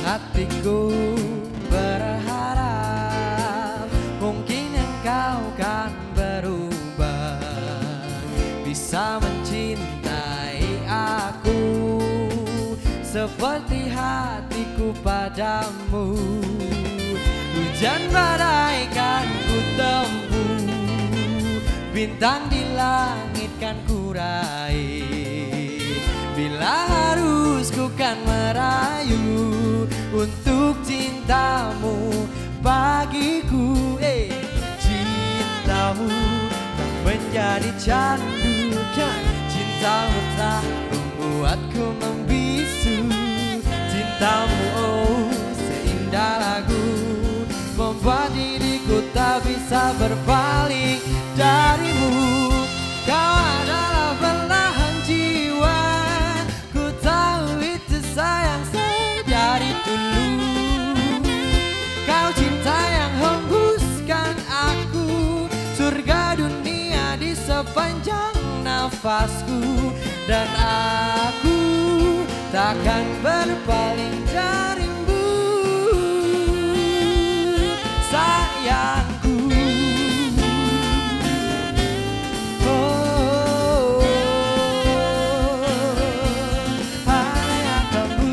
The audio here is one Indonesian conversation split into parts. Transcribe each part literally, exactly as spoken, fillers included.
Hatiku berharap mungkin engkau kan berubah, bisa mencintai aku seperti hatiku padamu. Hujan badai kan ku tempuh, bintang di langit kan ku raih. Bila harus ku kan merayu untuk cintamu bagiku. Eh, cintamu tak menjadi candu kan, cintamu tak membuatku membisu. Cintamu oh seindah lagu, membuat diriku tak bisa berpaling darimu. Kau adalah belahan jiwa, ku tahu itu sayang sedari dulu. Kau cinta yang hembuskan aku, surga dunia di sepanjang nafasku. Dan aku takkan berpaling darimu, sayangku. Oh, hanya kamu.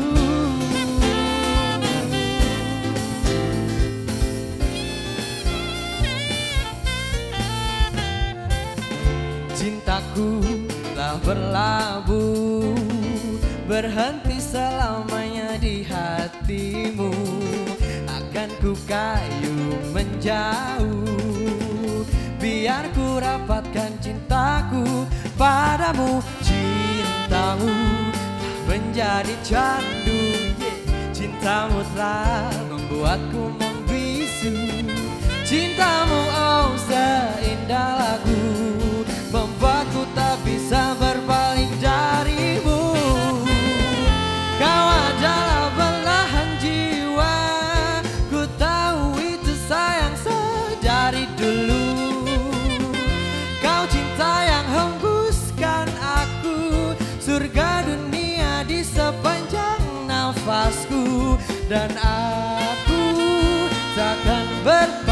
Cintaku telah berlabuh, berhenti selamanya di hatimu. Akan ku kayu menjauh, biar ku rapatkan cintaku padamu. Cintamu telah menjadi candu, yeah. Cintamu telah membuatku membisu. Cintamu oh seindah lagu, membuatku tak bisa berpaling darimu. Kau adalah belahan jiwa, ku tahu itu sayang sedari dulu. Kau cinta yang hembuskan aku, surga dunia di sepanjang nafasku. Dan aku takkan ber